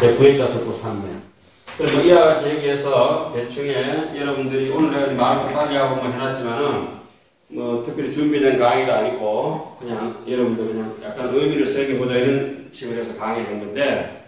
제 구획자 설법 3면. 그래서 이와 같이 얘기해서 대충에 여러분들이 오늘 내가 말을 급하게 하고 뭐 해놨지만은 뭐 특별히 준비된 강의가 아니고 그냥 여러분들 그냥 약간 의미를 새겨보자 이런 식으로 해서 강의를 한 건데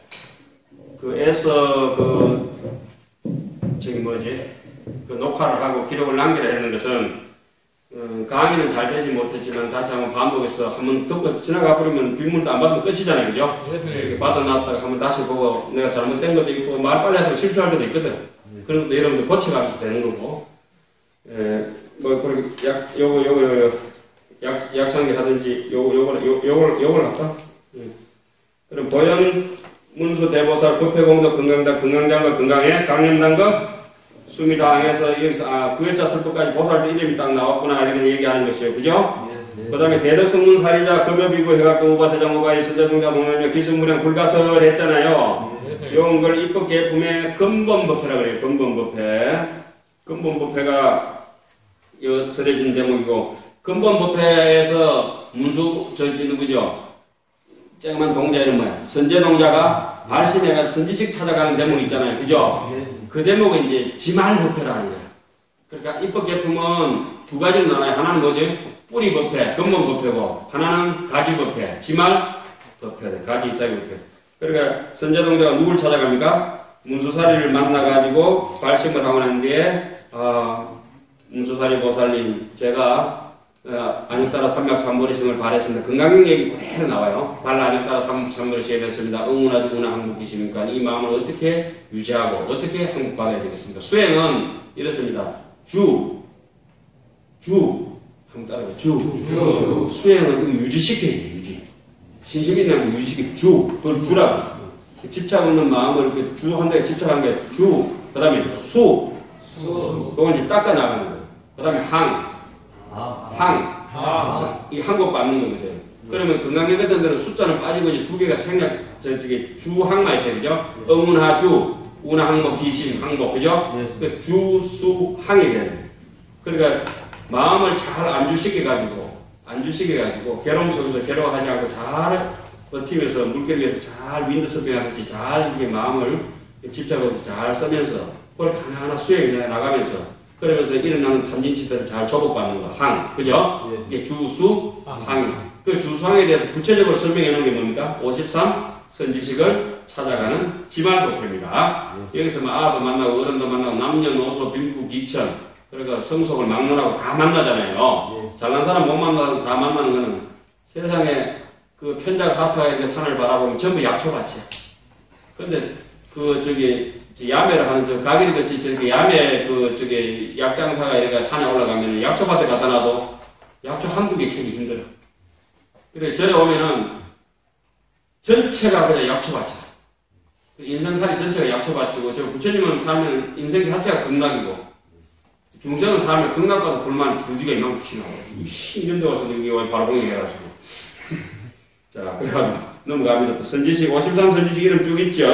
저기 뭐지 그 녹화를 하고 기록을 남기라 하는 것은 강의는 잘 되지 못했지만 다시 한번 반복해서 한번 듣고 지나가 버리면 뒷문도 안 받으면 끝이잖아요, 그죠? 이렇게 받아놨다가 한번 다시 보고 내가 잘못된 것도 있고 말 빨리 하다가 실수할 때도 있거든. 그런 것도 여러분들 고쳐가면서 되는 거고, 뭐 그렇게 요거 약창기 하든지 요걸 할까? 그럼 보현 문수 대보살 부패공덕 건강장과 건강에 강념단과 수미당에서 여기서 구획자 설법까지 보살도 이름이 딱 나왔구나 이렇게 얘기하는 것이에요. 그죠? 그 다음에 대덕성문 사리자 급여비구 해각도 우바세장 우바이 선자동자 동남녀 기승무량 불가설 했잖아요. 이런 걸 입법 계품의 근본법회라 그래요. 근본법회. 근본법회가 서려진 제목이고 근본법회에서 문수 저기 누구죠? 쨍만 동자 이름 뭐야? 선제동자가 발심해가 선지식 찾아가는 대목 있잖아요. 그죠? 그 대목은 이제 지말법회라 하는 거야. 그러니까 입법계품은 두 가지로 나눠요. 하나는 뭐지? 뿌리법회, 근본법회고 하나는 가지법회, 지말법회, 가지입자기법회. 그러니까 선제동자가 누굴 찾아갑니까? 문수사리를 만나가지고 발심을 하고 난 뒤에 문수사리 보살님 제가 안익따라 삼맥삼보리심을 발했습니다. 건강경 얘기 그대로 나와요. 발라 안익따라 삼보리심 했습니다. 응운하주 운하 항복기심이니까 이 마음을 어떻게 유지하고 어떻게 항복받아야 되겠습니까? 수행은 이렇습니다. 한번 따라해봐요. 수행은 이거 유지시켜야 돼. 유지. 신심 있는 거 유지시켜. 그걸 주라고. 집착 없는 마음을 이렇게 한다고 집착한 게 그 다음에 그건 이제 닦아 나가는 거예요. 그 다음에 이 항복 받는 거거든. 그러면 건강경 같은 데는 숫자는 빠지고 이제 두 개가 저기 주항만 있어요. 그죠? 응운하주, 운항복, 기심, 항복. 그죠? 그 주수항이 되는 그러니까 마음을 잘 안주시켜가지고 괴로움 속에서 괴로워하지 않고 잘 버티면서 물결 위에서 잘 윈드서핑하듯이 잘 이렇게 마음을 집착하고 잘 쓰면서 그렇게 하나하나 수행해 나가면서 그러면서 일어나는 탐진치들을 잘 조복받는 거, 그죠? 이게 주수항이. 그 주수항에 대해서 구체적으로 설명해 놓은 게 뭡니까? 53 선지식을 찾아가는 지말법회입니다. 여기서 아도 만나고 어른도 만나고 남녀노소 빈부 기천 그러니까 성속을 막론하고 다 만나잖아요. 잘난 사람 못 만나고 다 만나는 거는 세상에 그 편작 하파의 산을 바라보면 전부 약초밭이야. 근데 야매를 하는 가게리 같이 야매 약장사가 이렇게 산에 올라가면 약초밭에 갖다 놔도 약초 한두 개 캐기 힘들어. 그래 절에 오면은 전체가 그냥 약초밭이야. 인생살이 전체가 약초밭이고 저 부처님은 살면 인생 자체가 극락이고 중생은 살면 극락과도 불만 주지가 이만큼 붙이나고 이런 데 와서 여기 바로 공행해가지고 자 그래가지고 넘어갑니다. 또 선지식 53 선지식 이름 쭉 있죠.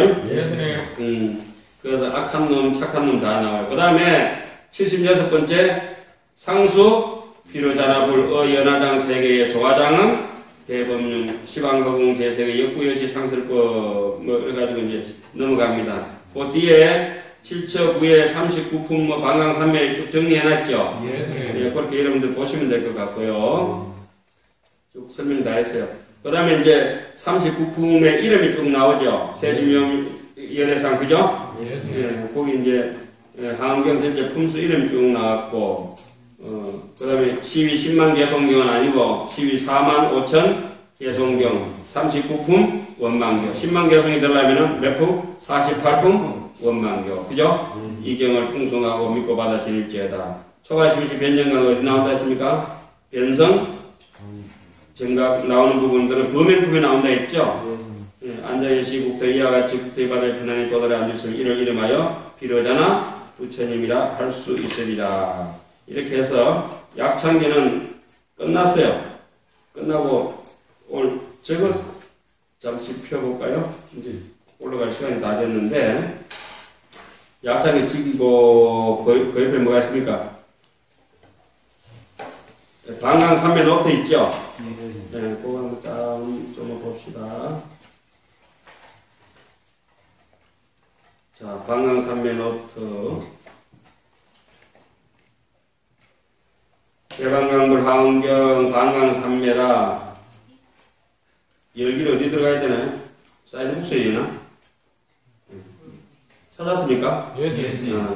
그래서 악한 놈, 착한 놈 다 나와요. 그 다음에 76번째 상수, 비로자나불, 연화장 세계의 조화장은 대법륜, 시방거궁 제세계 역구여시 상설법 그래가지고 이제 넘어갑니다. 그 뒤에 7처 9에 39품 방강산매 쭉 정리해놨죠. 그렇게 여러분들 보시면 될 것 같고요. 쭉 설명 다 했어요. 그 다음에 이제 39품의 이름이 쭉 나오죠. 세지명 연회상 그죠? 거기 이제 항암경 전체 품수 이름이 쭉 나왔고 그 다음에 시위 10만 개송경은 아니고 시위 4만 5천 개송경 39품 원만교 10만 개송이 되려면 몇 품? 48품 원만교 그죠? 이 경을 풍성하고 믿고 받아 지닐지어다. 초가심시 변정강 어디 나온다 했습니까? 변성 정각 나오는 부분들은 범행품에 나온다 했죠? 안자예시 국토 이와 같이 국토의 바다에 편안히 도달해 앉을수 이를 이름하여 비로자나 부처님이라 할 수 있으리라. 이렇게 해서 약창기는 끝났어요. 끝나고 오늘 저거 잠시 펴볼까요? 이제 올라갈 시간이 다 됐는데 약창기 지기고 그 옆에 뭐가 있습니까? 방강삼매 노트 있죠? 그거 한번 좀 봅시다. 자, 방광산매 노트. 대방광불 하원경 방광산매라. 열기를 어디 들어가야 되나요? 사이드 북스에 있나? 찾았습니까? 예, 예. 야,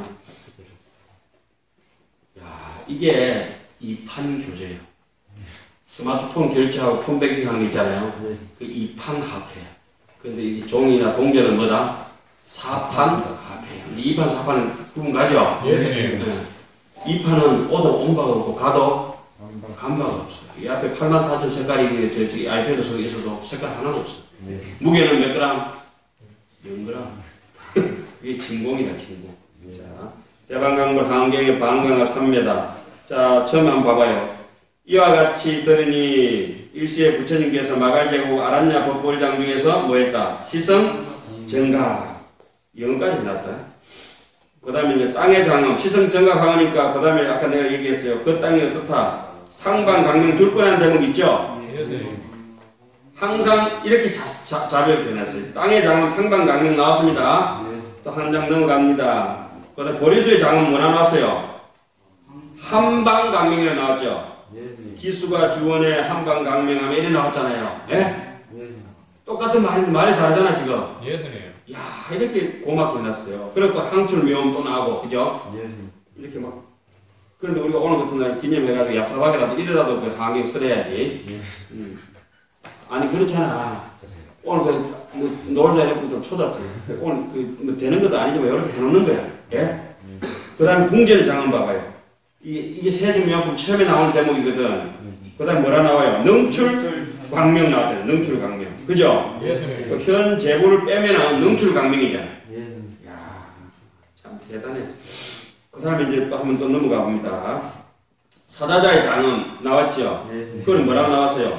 이게 이판 교재예요. 스마트폰 결제하고 폰뱅킹 하는 게 있잖아요. 그 이판 화폐. 근데 이 종이나 동전은 뭐다? 사판 화폐. 이 2판, 4판은 구분 가죠? 예, 예. 2판은 오도 온바가 없고 가도 간바가 없어요. 이 앞에 84,000 색깔이 저기 아이패드 속에 있어도 색깔 하나도 없어요. 무게는 몇 그램? 0g. 이게 진공이다, 진공. 자, 대방광불 하원경의 방광가 3m. 자, 처음 한번 봐봐요. 이와 같이 들으니 일시에 부처님께서 마갈제국 아란야 법보일장 중에서 뭐 했다? 시성 정각. 영까지 해놨다. 그 다음에 이제 땅의 장엄, 시성 정각하니까 그 다음에 아까 내가 얘기했어요. 그 땅이 어떻다? 상방강명 줄 거라는 대목 있죠? 항상 이렇게 자벽이 해놨어요. 땅의 장엄, 상방강명 나왔습니다. 또 한 장 넘어갑니다. 그 다음에 보리수의 장엄 뭐나 나왔어요? 한방강명이라 나왔죠? 기수가 주원의 한방강명하면 이래 나왔잖아요. 예? 똑같은 말인데 말이 다르잖아 지금. 야, 이렇게 고맙게 해놨어요. 그리고 항출묘음 또 나오고, 그죠? 이렇게 막. 그런데 우리가 오늘 같은 날 기념해가지고 얍삽하게라도 이래라도 그 하경 쓰래야지. 아니, 그렇잖아. 오늘 뭐 놀자 이렇게 좀 쳐다지. 오늘 뭐 되는 것도 아니지만 이렇게 해놓는 거야. 예? 그 다음에 궁전의 장엄 봐봐요. 이게 세종명품 처음에 나오는 대목이거든. 그 다음에 뭐라 나와요? 능출광명 나왔잖아요. 능출광명. 그죠? 현 재부를 빼면 나온 능출광명이잖아. 이야, 참 대단해. 그 다음에 이제 또 한 번 더 넘어가 봅니다. 사다자의 장엄 나왔죠? 그건 뭐라고 나왔어요?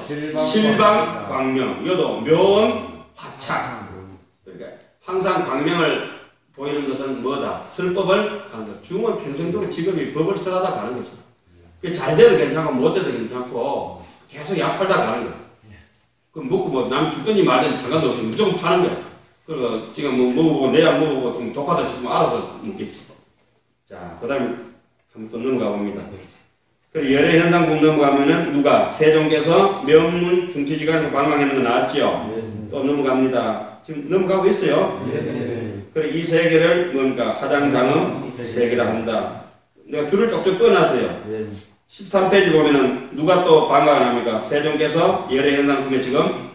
실방광명. 이것도 묘원 화착. 그러니까 항상 광명을 보이는 것은 뭐다? 쓸법을 하는 것. 중은 평생도록 직업이 법을 쓰라다 가는 거죠. 잘 돼도 괜찮고 못 돼도 괜찮고 계속 약팔다 가는 거야. 그럼 먹고 뭐 남 죽든지 말든지 상관도 없이 무조건 파는 거야. 그리고 지금 뭐 먹어보고 내야 먹어보고 좀 독하다 싶으면 알아서 먹겠지. 자, 그 다음에 한번 또 넘어가 봅니다. 그리고 열애 현상 국 넘어가면은 누가? 세종께서 명문 중치지간에서 방광했는 거 나왔죠? 또 넘어갑니다. 지금 넘어가고 있어요. 그리고 이 세 개를 뭔가 하장장엄 세 개라 한다. 내가 줄을 쪽쪽 꺼놨어요. 13페이지 보면은 누가 또 방광을 합니까? 세종께서 열애 현상 국에 지금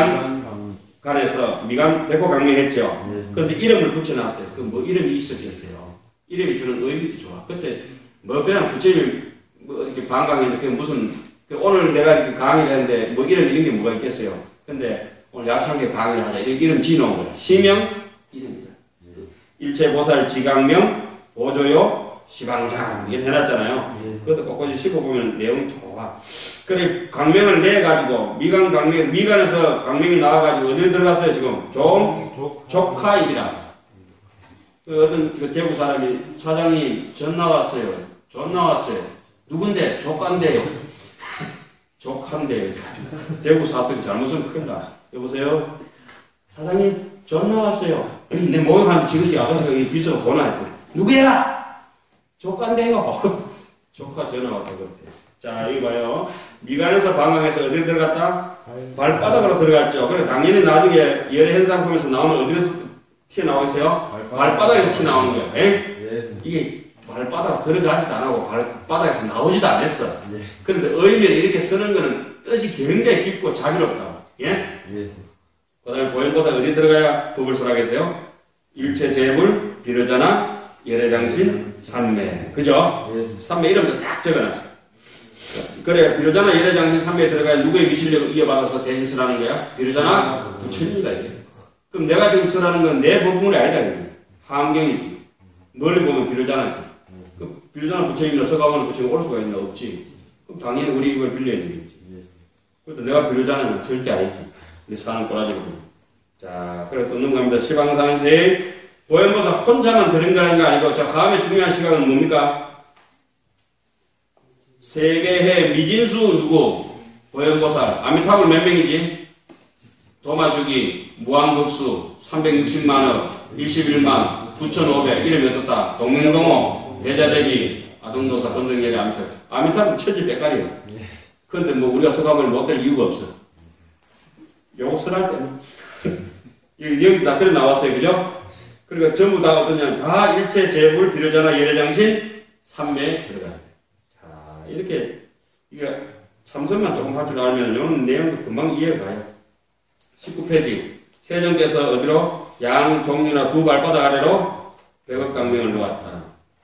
미간간에서 미간 백호 강명했죠. 그런데 이름을 붙여놨어요. 그 뭐 이름이 있었겠어요. 이름이 주는 의미도 좋아. 그때 뭐 그냥 부처님이 뭐 이렇게 방광했는데 그게 무슨 오늘 내가 이렇게 강의를 했는데 뭐 이런 게 뭐가 있겠어요. 근데 오늘 약창계 강의를 하자. 이름 지어놓은 거야. 시명 이름이다. 일체보살 지강명 보조요 시방장 이렇게 해놨잖아요. 그것도 꼿꼿이 씹어보면 내용이 좋아. 그래 강명을 내가지고 미간 강명 미간에서 강명이 나와가지고 어디에 들어갔어요 지금? 조카입이라. 그 어떤 그 대구 사람이 사장님 전 나왔어요. 전 나왔어요. 누군데? 조카인데요. 조카인데요. 대구 사투리 잘못하면 큰일 나. 여보세요? 사장님 전 나왔어요. 내 목욕한테 지그시 아가씨가 이 비서가 보나 했더니 누구야? 조카인데요. 조카 전화 왔다 그랬대. 자 여기 봐요. 미간에서 방광해서 어디로 들어갔다? 발바닥으로 들어갔죠. 그래 당연히 나중에 열애 현상품에서 나오면 어디에서 튀어나오겠어요? 발바닥에서 튀어나오는 거예요. 이게 발바닥 들어가지도 안 하고 발바닥에서 나오지도 않았어. 그런데 의미를 이렇게 쓰는 거는 뜻이 굉장히 깊고 자비롭다고. 예? 그 다음에 보현보살 어디 들어가야 법을 쓰라겠어요? 일체 재불, 비로자나, 열애장신, 삼매. 그죠? 삼매 이름도 딱 적어놨어. 그래, 비로자나, 열애장신, 삼매에 들어가야 누구의 위실력을 이어받아서 대신 쓰라는 거야? 비로자나, 부처님이다, 이게. 그럼 내가 지금 쓰라는 건 내 법문이 아니다, 이게. 하암경이지. 멀리 보면 비로자나지. 그 비로자나 부처님이라 써가면 부처님 올 수가 있나? 없지. 그럼 당연히 우리 이걸 빌려야 되겠지. 그것도 내가 비로자나는 절대 아니지. 내 사는 꼬라지고. 자, 그래 또 넘어갑니다. 시방상세 보현보살 혼자만 들은 거 아니고 저 다음에 중요한 시각은 뭡니까? 세계의 미진수 누구? 보현보살. 아미타불 몇 명이지? 도마주기, 무한극수, 360만원, 21만, 9,500 이름이 어떻다. 동명동호, 대자대비, 아동노사, 건등예리, 아미탈. 아미탈은 천지백깔이에요. 그런데 뭐 우리가 서가모니 못될 이유가 없어. 요거 설할 때는. 여기 다 그래 나왔어요. 그죠? 그러니까 전부 다 어떠냐. 다 일체 재불, 비료자나 열애장신, 삼매에 들어가야 돼. 자, 이렇게, 이게 참선만 조금 할 줄 알면 이런 내용도 금방 이해가 가요. 19페이지. 세종께서 어디로? 양 종류나 두 발바닥 아래로 백업강명을 놓았다.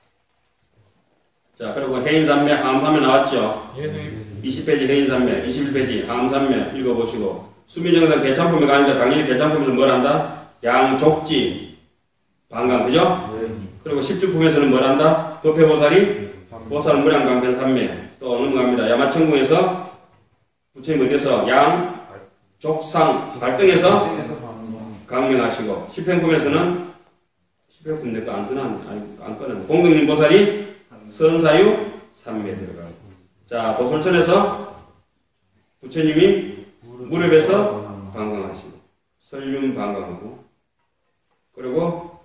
자, 그리고 해인산매, 함산매 나왔죠? 20페이지 해인산매, 21페이지 함산매 읽어보시고. 수민정상 개참품이 가는데 당연히 개참품에서 뭘 한다? 양족지, 방강, 그죠? 그리고 십주품에서는 뭘 한다? 법회보살이 보살 무량강변 산매. 또 넘어갑니다. 야마천궁에서 부처님 어디서 양, 족상, 발등에서 강명하시고, 십행품에서는 십행품 내거 안 쓰나? 안 꺼냈네. 공덕님 보살이 선사유 산매에 들어가고. 자, 도솔천에서 부처님이 무렵에서 방광하시고, 설륜 방광하고, 그리고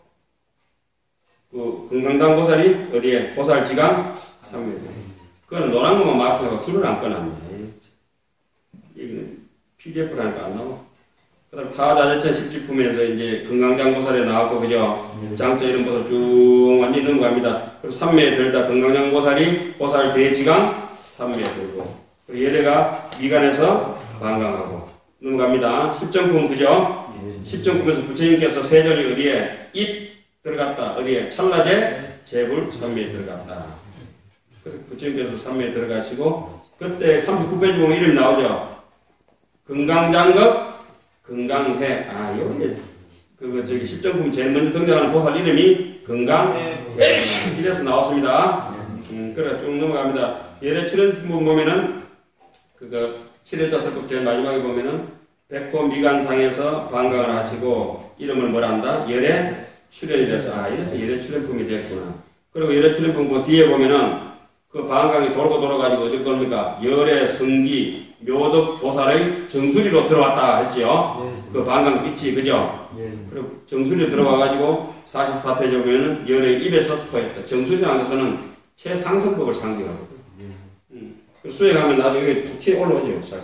그 금강당 보살이 어디에? 보살지강 산매에 들어가고. 그거는 노란 것만 마킹하고 줄을 안 꺼놨네. 여기는 PDF로 하니까 안 나와. 그 다음 타자제천 십지품에서 이제 금강장보살에 나왔고, 그죠? 장자 이런 보살 쭉 완전히 넘어갑니다. 그리고 삼매에 들다 금강장보살이 보살 대지강 삼매에 들고, 그리고 예래가 미간에서 방광하고, 넘어갑니다. 십정품, 그죠? 십정품에서 부처님께서 세전이 어디에? 입 들어갔다. 어디에? 찰나제 재불 삼매에 들어갔다. 부처님께서 삼매에 들어가시고, 그때 39페이지 보면 이름이 나오죠? 금강장급, 금강해. 아, 여기, 저기, 십정품 제일 먼저 등장하는 보살 이름이 금강해. 이래서 나왔습니다. 그래, 쭉 넘어갑니다. 예래 출연품 보면은, 칠해자설법 제일 마지막에 보면은, 백호 미간상에서 방광을 하시고, 이름을 뭐라 한다? 예래 출연이 돼서, 아, 이래서 예래 출연품이 됐구나. 그리고 예래 출연품 그 뒤에 보면은, 그 방광이 돌고 돌아가지고 어디 겁니까? 열애, 성기, 묘덕 보살의 정수리로 들어왔다 했지요? 그 방광 빛이, 그죠? 그리고 정수리로 들어와가지고 44페이지 보면은 열애 입에서 토했다. 정수리라는 것은 최상승법을 상징하거든요. 수행하면 나중에 여기 툭 튀어 올라오죠, 사실.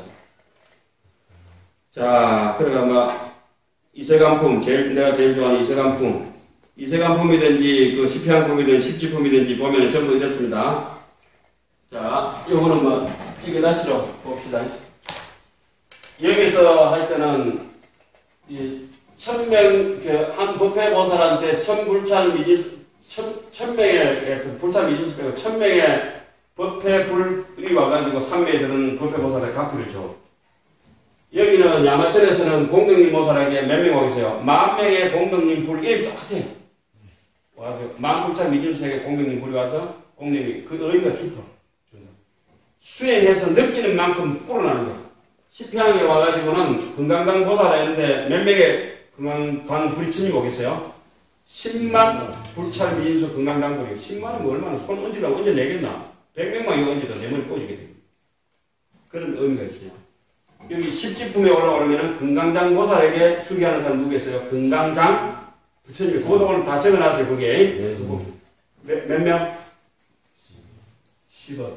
자, 그러니까 막, 이세간품, 내가 제일 좋아하는 이세간품. 이세간품이든지, 그 십회양품이든지, 십지품이든지 보면은 전부 이렇습니다. 자, 요거는 뭐, 찍어다시로 봅시다. 여기서 할 때는, 한 법회보살한테 천불찰 미진, 천명의, 불찰 미진수 빼고 천명의 법회불이 와가지고 삼매에 드는 법회보살의 각기를 줘. 여기는 야마천에서는 공덕님 보살에게 몇 명 와 계세요? 10,000명의 공덕님 불, 이름이 똑같아. 와서, 만불찰 미진수에게 공덕님 불이 와서, 공덕님이, 그 의미가 깊어. 수행해서 느끼는 만큼 불어나는 거야. 십향에 와가지고는 금강당 보살을 했는데 몇 명의 금강당 불이천이 오겠어요? 10만 불찰 미인수 금강당 불이. 10만이면 얼마나 손 얹으라고 얹어 내겠나? 100명만 이거 얹어도 내 머리 꼬지게 돼. 그런 의미가 있어요. 여기 십지품에 올라오면은 금강장 보살에게 수기하는 사람 누구겠어요? 금강장 부처님이 그것도 오늘 다 적어놨어요. 그게 몇 명? 10억.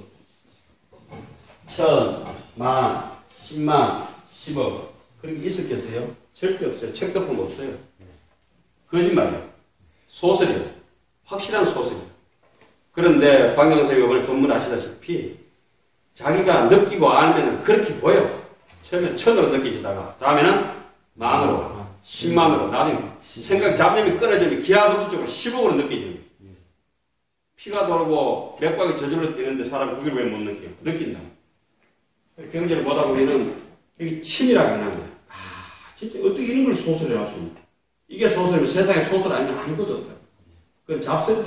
천, 만, 10만, 10억. 그런 게 있었겠어요? 절대 없어요. 책도품 없어요. 거짓말이에요. 소설이에요. 확실한 소설이에요. 그런데 방향선생님이 오늘 전문 아시다시피 자기가 느끼고 알면 그렇게 보여. 처음에 천으로 느껴지다가 다음에는 만으로, 10만으로, 나중에 생각 잡념이 끊어지면 기하급수적으로 10억으로 느껴집니다. 피가 돌고 맥박이 저절로 뛰는데 사람 그걸 왜 못 느껴? 느낀다. 경제를 보다 보면은 여기 치밀하게 하는 거야. 아, 진짜 어떻게 이런 걸 소설에 할 수 있냐. 이게 소설이면 세상에 소설 아니면 아무것도 없다. 그건 잡설이다.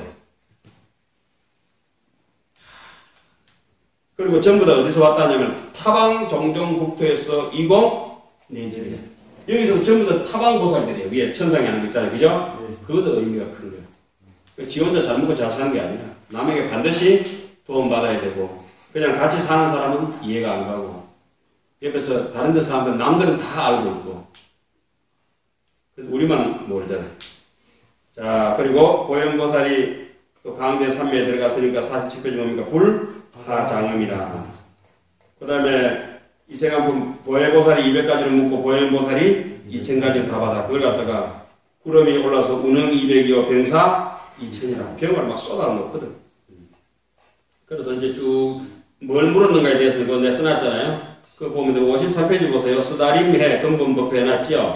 그리고 전부 다 어디서 왔다 하냐면 타방 종종 국토에서 이공 내집이다. 여기서 전부 다 타방 보살들이에요. 위에 천상에 하는 거 있잖아요. 그죠? 그것도 의미가 큰 거예요. 지 혼자 잘 먹고 잘 사는 게 아니라 남에게 반드시 도움받아야 되고 그냥 같이 사는 사람은 이해가 안 가고 옆에서 다른 데 사람들 남들은 다 알고 있고 그 우리만 모르잖아요. 자, 그리고 보현보살이 또 가운데 삼매에 들어갔으니까 47페이지 뭡니까? 불하장음이라. 그 다음에 이생한품 보혜보살이 200가지를 묻고 보현보살이 2000가지를 다 받아. 그걸 갖다가 구름이 올라서 운흥 200이요 병사 2000이라. 병을 막 쏟아놓거든. 그래서 이제 쭉 뭘 물었는가에 대해서 이거 내 써놨잖아요. 그거 보면 53페이지 보세요. 쓰다림해 근본법에 해놨죠.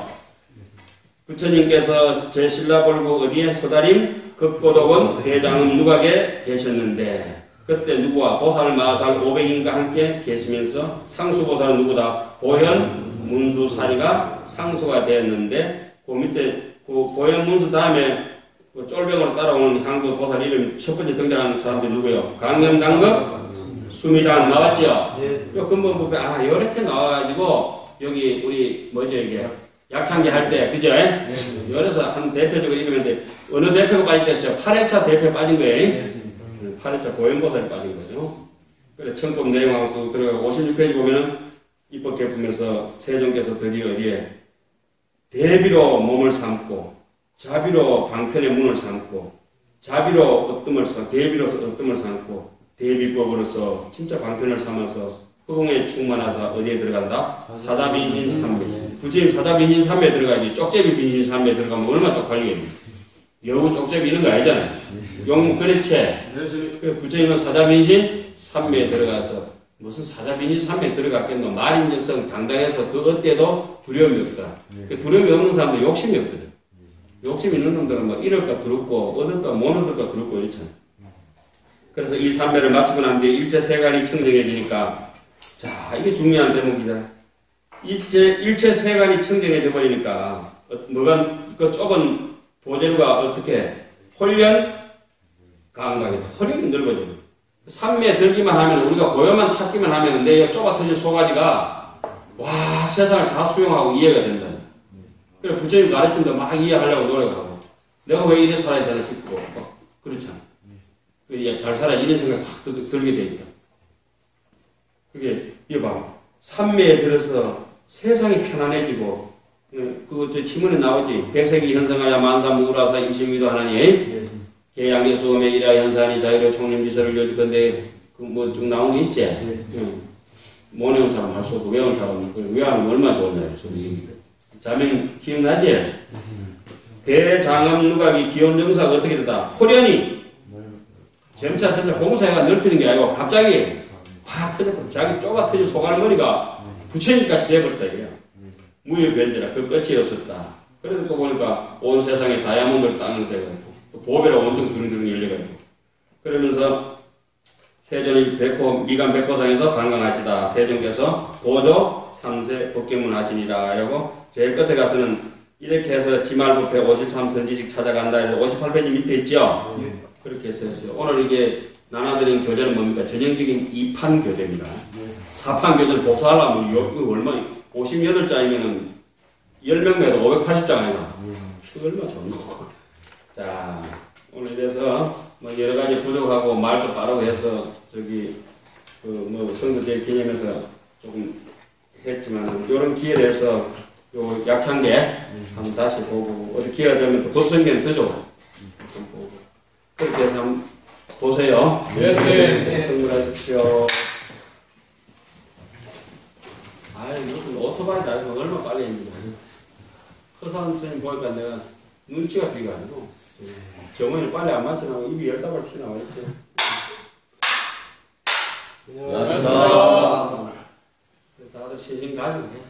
부처님께서 제신라벌고 어디에 서다림 극고독원 대장음 누각에 계셨는데 그때 누구와 보살 마살 500인과 함께 계시면서 상수보살은 누구다? 보현 문수사리가 상수가 되었는데 그 밑에 그 보현 문수 다음에 그 쫄병으로 따라오는 향도 보살 이름 첫 번째 등장하는 사람들이 누구예요? 강념당급 수미당 나왔죠? 요 근본법에 이렇게 나와가지고 여기 우리 뭐죠 이게 약창기 할 때, 그죠? 그래서 한 대표적으로 이러는데, 어느 대표가 빠졌겠어요? 8회차 대표 빠진 거예요. 8회차 보현보살이 빠진 거죠. 그래, 청법 내용하고 또 들어가고 56페이지 보면은, 입법 개품에서 세종께서 드디어 어디에, 대비로 몸을 삼고, 자비로 방편의 문을 삼고, 자비로 대비로 어뜸을 삼고, 대비법으로서 진짜 방편을 삼아서, 허공에 충만하사 어디에 들어간다? 사자빈신 삼매. 부처님 사자빈신 삼매에 들어가야지. 쪽제비 빈신 삼매에 들어가면 얼마나 쪽팔리겠니? 여우 쪽제비 이런 거 아니잖아요. 용 그렇지. 부처님은 사자빈신 삼매에 들어가서 무슨 사자빈신 삼매에 들어갔겠노? 말인정성 당당해서 그 어때도 두려움이 없다. 그 두려움이 없는 사람도 욕심이 없거든. 욕심 있는 놈들은 막 이럴까 두렵고 얻을까 못 얻을까 두렵고 이렇잖아. 그래서 이 삼매를 마치고 난 뒤에 일체 세간이 청정해지니까 자, 이게 중요한 대목이다. 일체 세간이 청정해져 버리니까, 그 좁은 보재루가 어떻게, 홀련, 감각이, 홀연이 넓어져. 삼매 들기만 하면, 우리가 고요만 찾기만 하면, 내 좁아 터질 소가지가, 와, 세상을 다 수용하고 이해가 된다. 그래, 부처님 가르침도 막 이해하려고 노력하고, 내가 왜 이래 살아야 되나 싶고, 그렇잖아. 잘 살아, 이런 생각 확 들게 돼 있다. 그게, 이거 봐. 삼매에 들어서 세상이 편안해지고, 저 지문에 나오지. 백색이 현성하여 만사무라사 임심위도 하나니, 계양의 수험에 이라 현산이 자유로 총림지설을 요지건데, 쭉 나온 게 있지? 못 외운 사람 할 수 없고, 외운 사람, 외우면 얼마나 좋냐, 저도 얘기들. 자명 기억나지? 대장엄 누각이 기원정사가 어떻게 되다? 호련히, 점차 공사회가 넓히는 게 아니고, 갑자기, 확 터져버려. 자기 좁아 터진 소갈머리가 부처님까지 돼버렸다, 이게요. 무유변제라, 그 끝이 없었다. 그래서 또 보니까 온 세상에 다이아몬드를 땅으로 대가지고, 또 보배로 온통 두릉두릉 열려가지고. 그러면서 세존이 미간 백호상에서 관광하시다. 세존께서 도조 3세 법계문 하시니라. 라고 제일 끝에 가서는 이렇게 해서 지말부패 53 선지식 찾아간다 해서 58페이지 밑에 있죠? 그렇게 해서 했어요. 오늘 이게 나눠드린 교재는 뭡니까? 전형적인 2판 교재입니다. 4판 교재를 복사하려면 이거 얼마, 58장이면은 10명매도 580장 아니나? 그거 얼마 좋노? 자, 오늘 이래서 뭐 여러가지 부족하고 말도 빠르고 해서 성도제 기념해서 조금 했지만, 이런 기회에 대해서 요 약창계 한번 다시 보고, 어디 기회가 되면 또 법성계는 더 좋아. 보고. 그렇게 해서 한번 보세요. 네. 선물하십시오. 무슨 오토바이다. 얼마나 빨리 했는지. 허사한 선생님 보니까 내가 눈치가 비가 아니고, 정원이 빨리 안 맞춰나고 입이 10다발 튀어나와 있죠. 안녕하세요. 다들 신신 가지고 해.